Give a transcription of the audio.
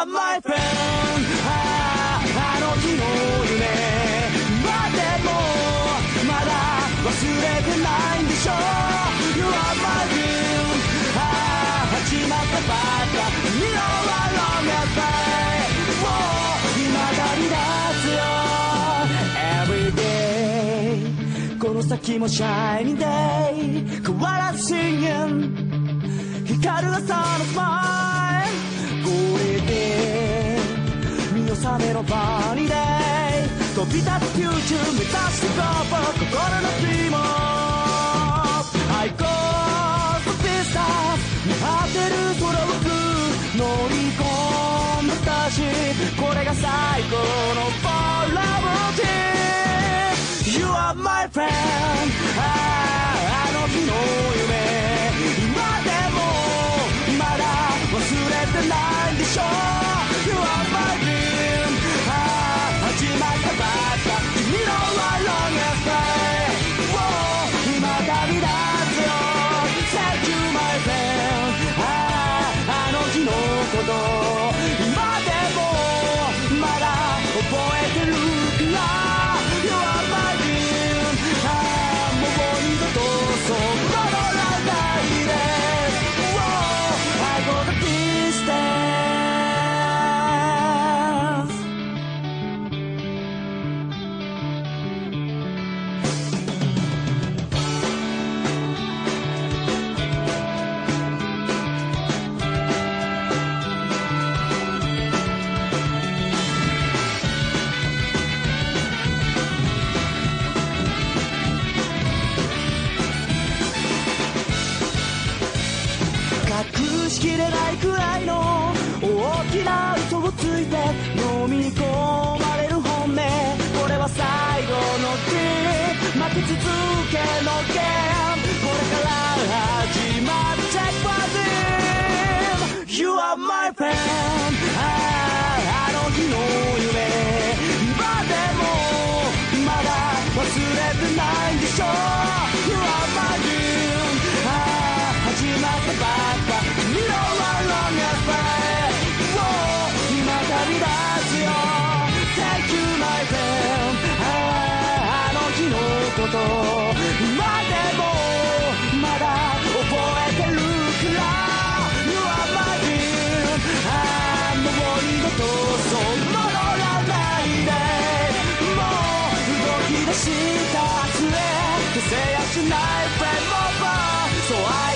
are my friend あの日の夢今でもまだ忘れてないんでしょ You are my dream 始まったばっか君の Along the way もう今旅立つよ Every day この先も Shining day 変わらず Singing 光る朝のスマイルこれで見納めのバニーデイ飛び立つフューチャー目指してゴーボー心のドリーム I go to business 見張ってる空を乗り込んだ私これが最高の Forever team You are my friend あの日の夢今でもまだ忘れてないでしょ You are my dream 始まったばっか君の Along the way もう今旅立つよ Thank you my friend あの日のこと今でもまだ覚えてるから You are my dream もう二度とそう戻らないで I go the distance 隠しきれないくらいの大きな嘘をついて飲み込まれる本音これは最後の日負け続けのゲームこれから始まる Check for them You are my friend あの日の夢今でもまだ忘れてないでしょ You are my dream 始まったばっか君の Along the way もう今旅立つよ Thank you my friend あの日のこと今でもまだ覚えてるから You are my dream もう二度とそう戻らないでもう動き出した末消せやしない Friend over So I